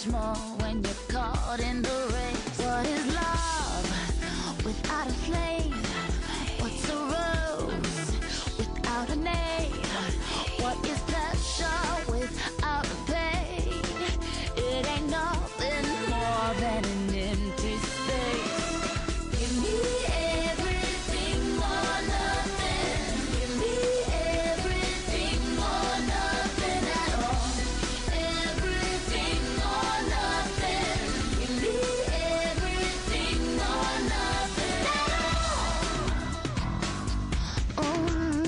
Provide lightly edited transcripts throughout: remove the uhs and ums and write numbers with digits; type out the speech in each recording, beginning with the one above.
much more when you're caught in the race. What is love without a flame? What's a rose without a name? What is pleasure without a pain? It ain't nothing more than an empty space. Give me everything or nothing. Give me everything or nothing at all. Everything or nothing. Give me everything or nothing at all.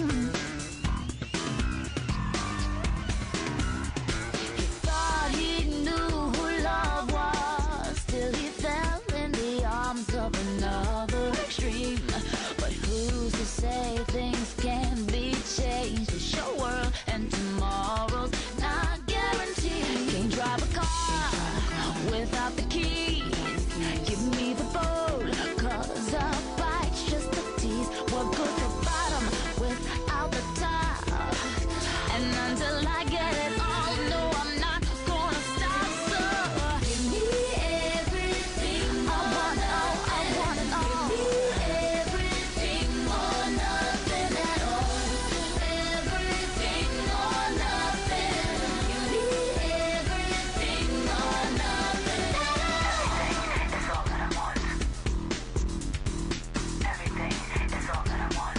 He thought he knew who love was, till he fell in the arms of another extreme. But who's to say things can be changed? It's your world and tomorrow's not guaranteed. Can't drive a car without the keys. Give me the boat, 'cause a bite's just a tease. What good's the bottom without the top? And until I get it all, no, I'm not gonna stop. So give me everything. I want it all, I want it all. Give me everything or nothing at all. Everything or nothing. Give me everything or nothing at all. Everything is all that I want. Everything is all that I want.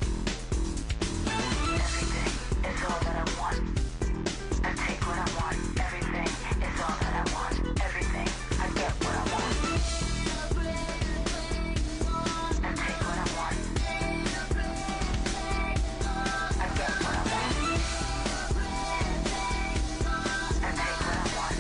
Everything is all that I want. I take what I want. Everything is all that I want. Everything, I get what I want. I take what I want. I get what I want. I take what I want.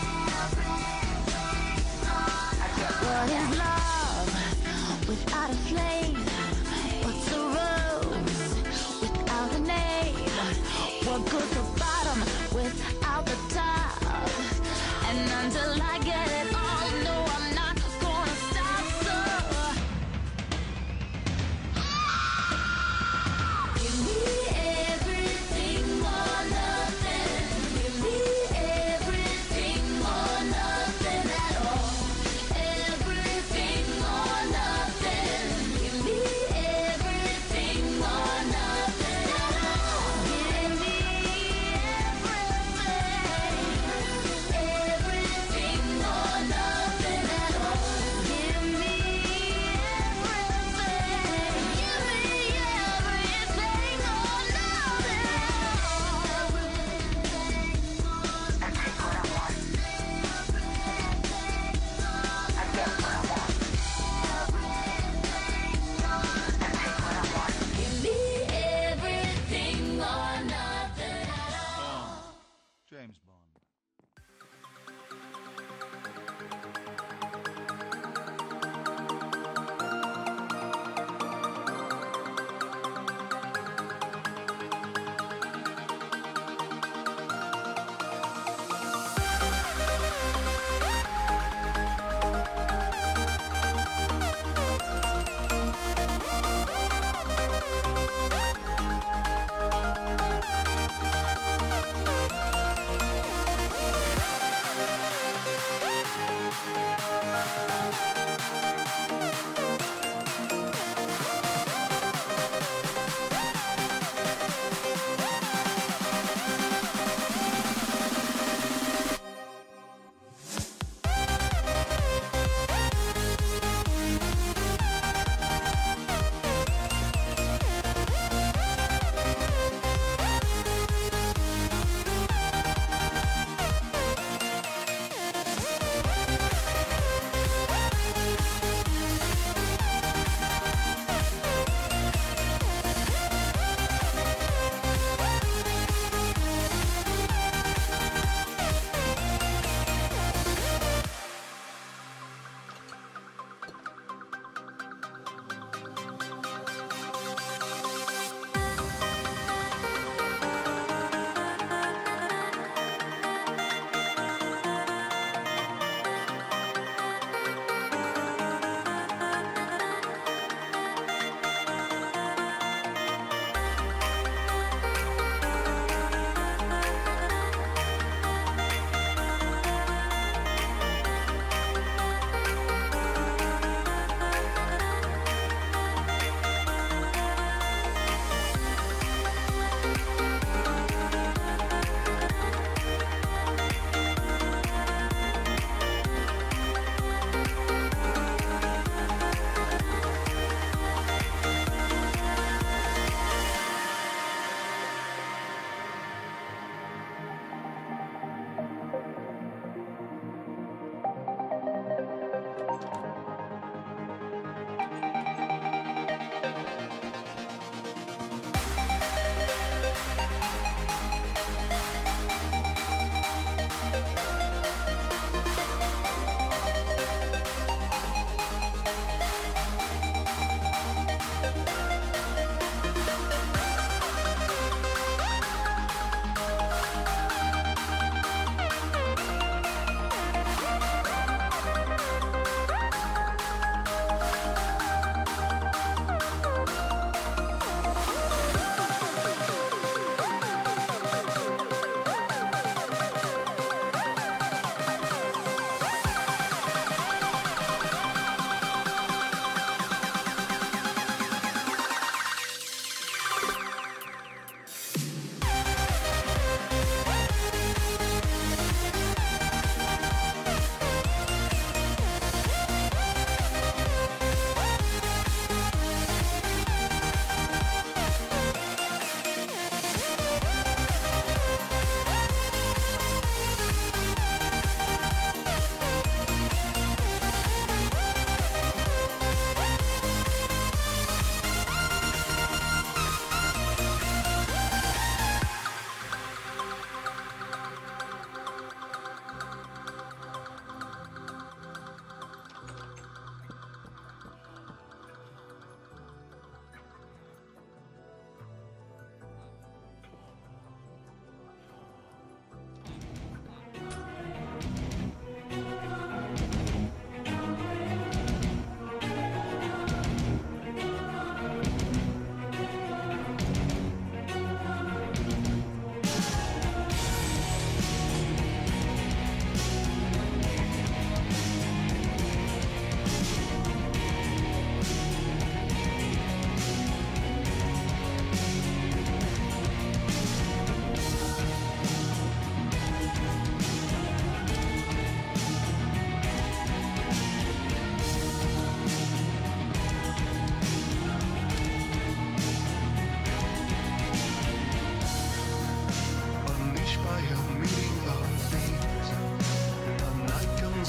I get what I What is want. love without a flame? What's a rose without a name? What good's the bottom without the top? And until I get it all, no, I'm not gonna stop. So give me everything or nothing. Give me everything or nothing at all. Everything or nothing. Give me everything or nothing at all. Give me everything. Everything or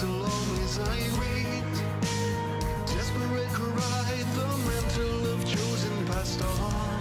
so long as I wait. Desperate cry, the mantle of chosen passed on.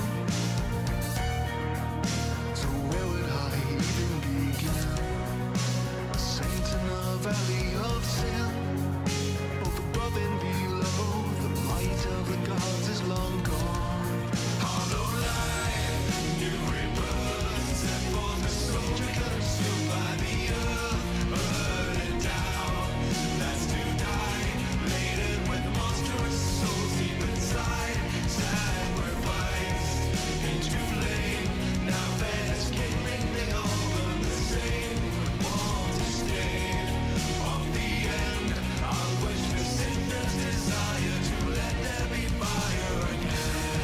So where would I even begin? A saint in a valley of sin, both above and below. The might of the gods is long gone. Hollow light, new rebirth, set for the soldier consumed by the earth, burdened down, that's to die, laden with monstrous souls deep inside, sacrificed into flame. Now fed as kindling, they all burn the same. Want to stay off the end. I'll quench the sinner's desire to let there be fire again.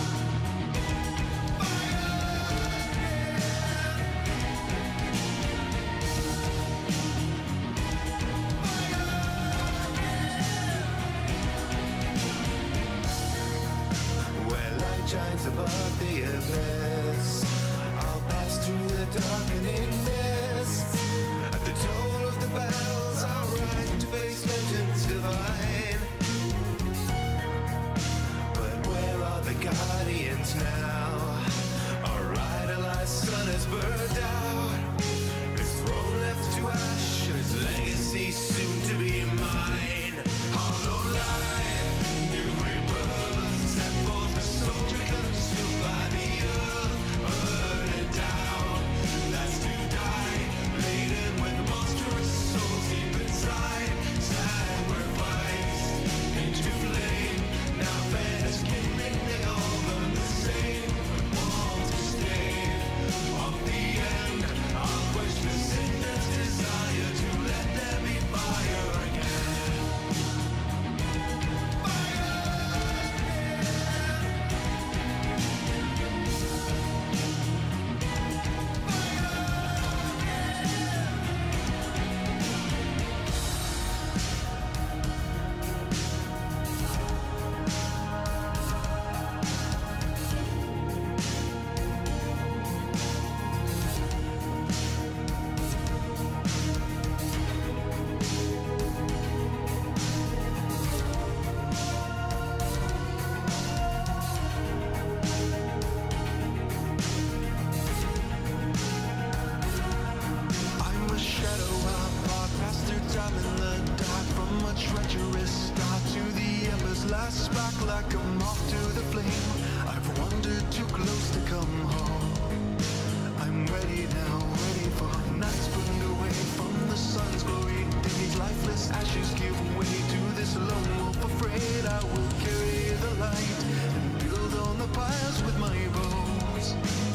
Where light shines above the abyss, I'll pass through the darkening mist. At the toll of the bells, I'll ride to face vengeance divine. But where are the guardians now? Our idolized sun has burned out. His throne left to ash, his legacy soon to be mine. Hollow light, new rebirth, set forth the soldier consumed by the earth, burdened down, that's to die, laden with monstrous souls deep inside, sacrificed into flame. Now fed as kindling, they all burn the same. Want to stay off the end. I'll quench the sinner's desire to let there be fire again. I'm a shadow, I walk past through time in the dark. From a treacherous start to the ember's last spark, like a moth to the flame. I've wandered too close to come home. I'm ready now, ready for nights burned away from the sun's glory. These lifeless ashes give way to this lone wolf afraid. I will carry the light and build on the pyres with my bones.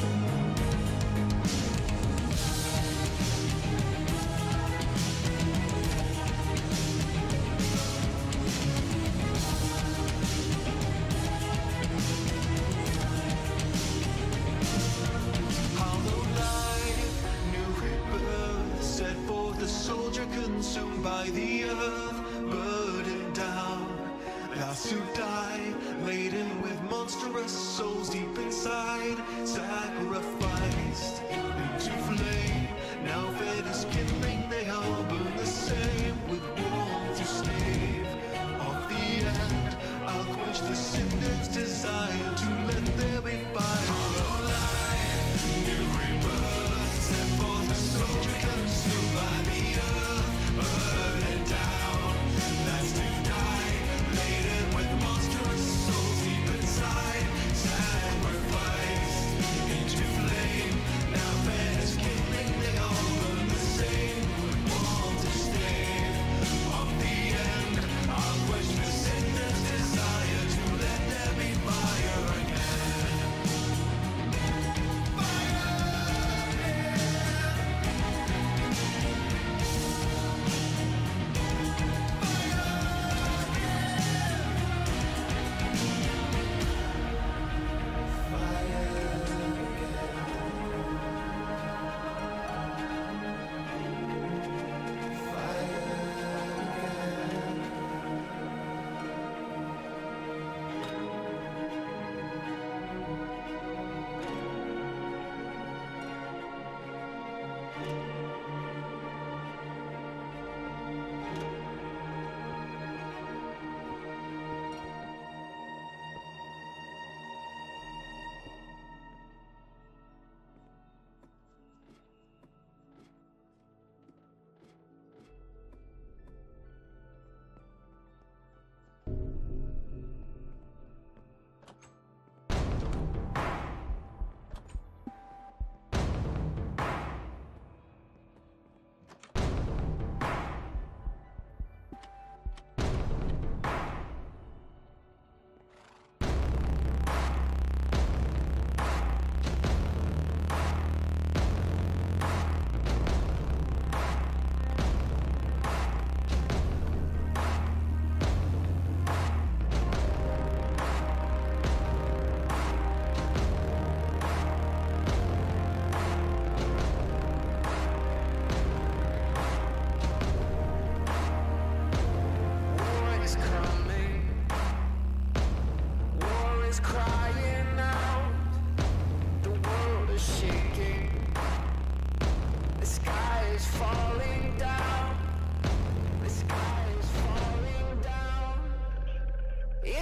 Hollow light, new rebirth, set forth the soldier consumed by the earth, burdened down, last to die, laden with monstrous souls deep inside, sacrificed into flame. Now fed as kindling, they all burn the same. With warmth to stave off the end, I'll quench the sinner's desire to let there be fire. Hollow light, new rebirth, set forth the soldier consumed by the earth, burdened down, that's to die, laden with monstrous souls deep inside, sacrificed into flame. Now fed as kindling, they all burn the same. Want to stay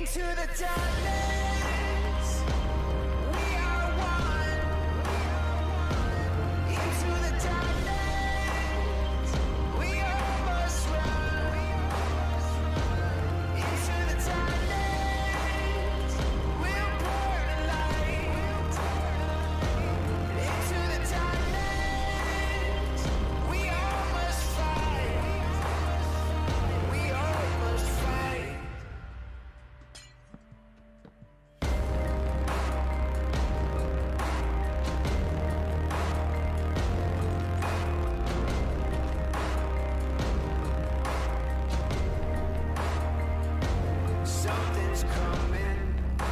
Into the darkness, we are one. Into the darkness, we almost run. Into the darkness, we'll burn a light. Into the darkness, we almost fight. We almost fight. Something's coming.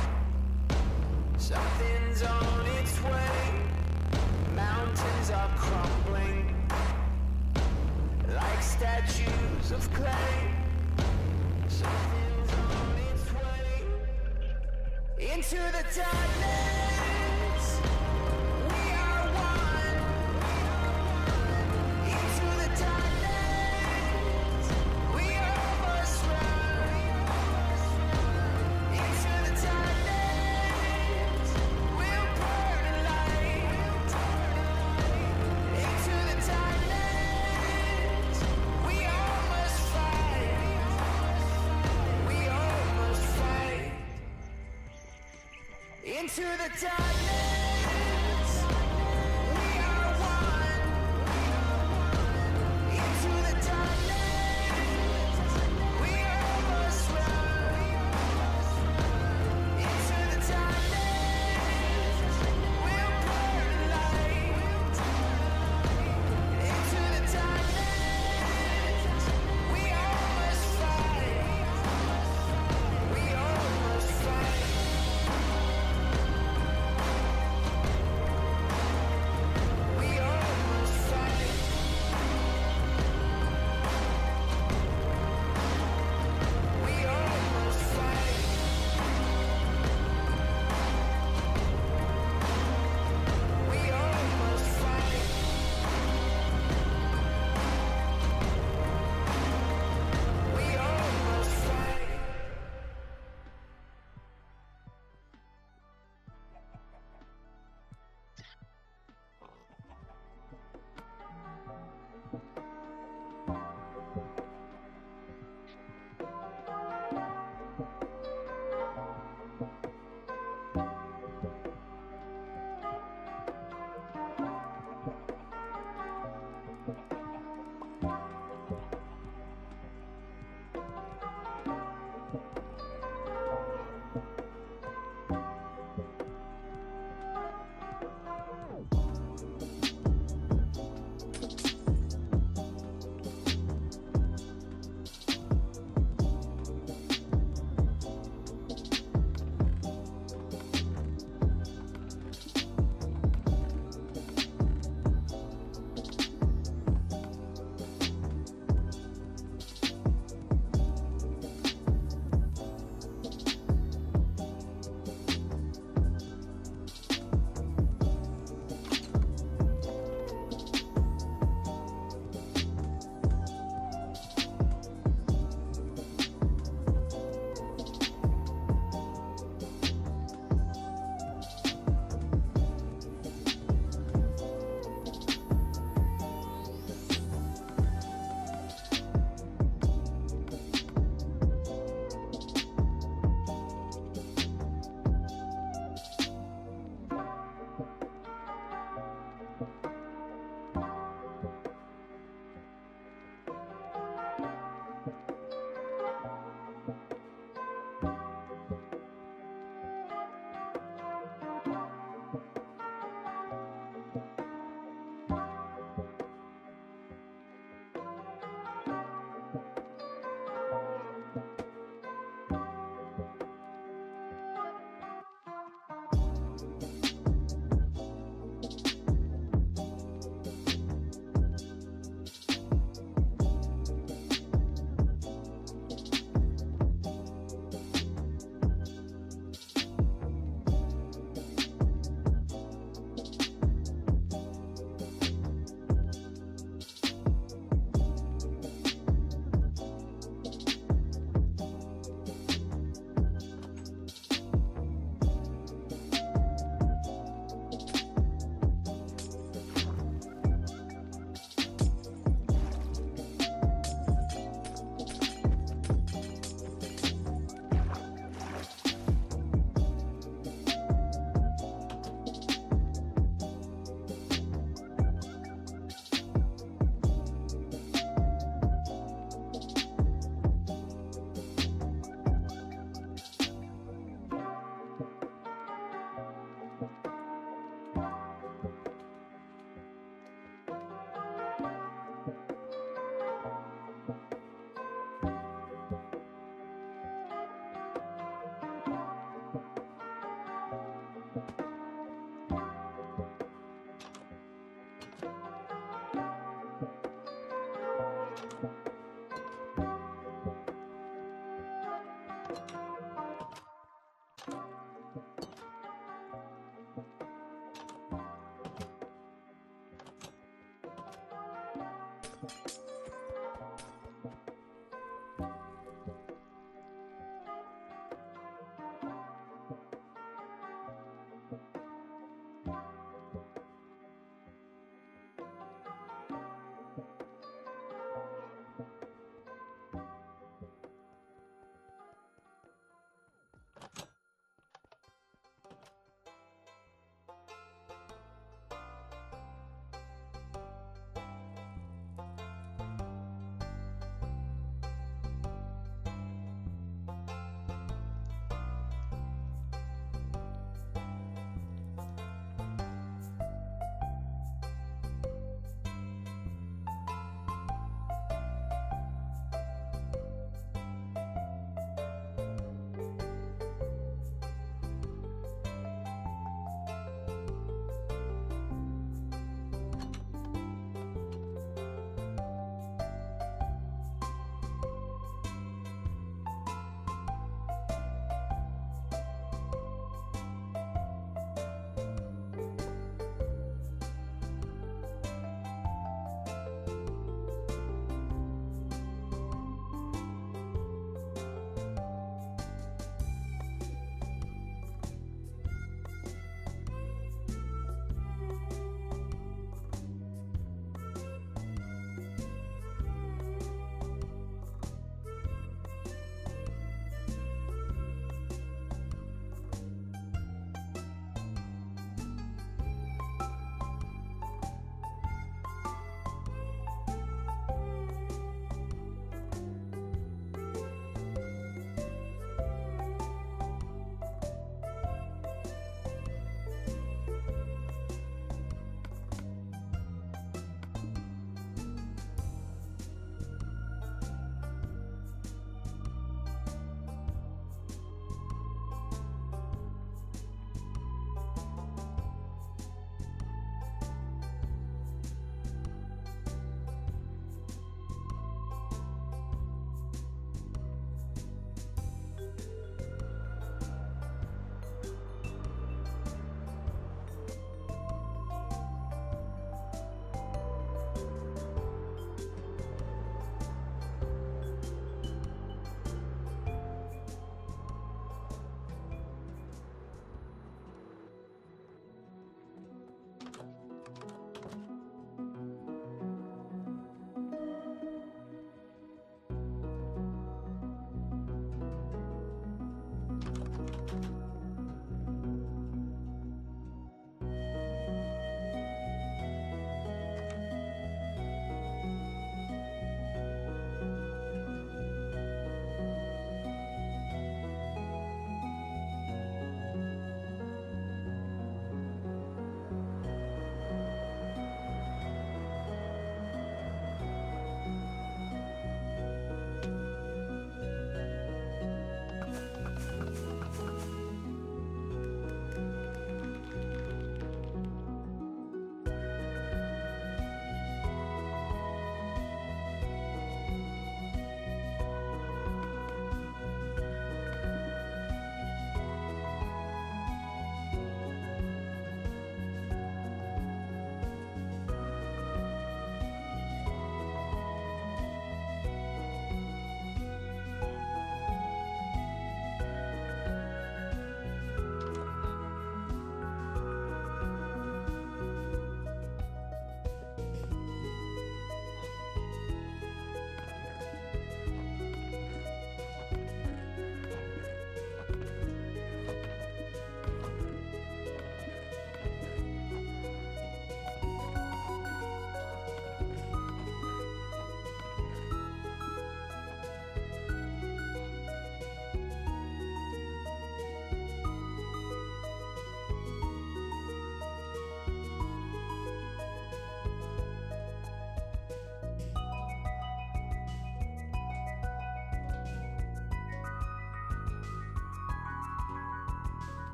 Something's on its way. Mountains are crumbling like statues of clay. Something's on its way. Into the darkness, we are one. Into the darkness, we almost run. Into the darkness, we'll burn a light. Into the darkness, we almost fight. We almost fight. Into the darkness, we are one. Into the darkness, we almost run. Into the darkness, we'll burn a light. Into the darkness, we almost fight. We almost fight.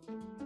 Thank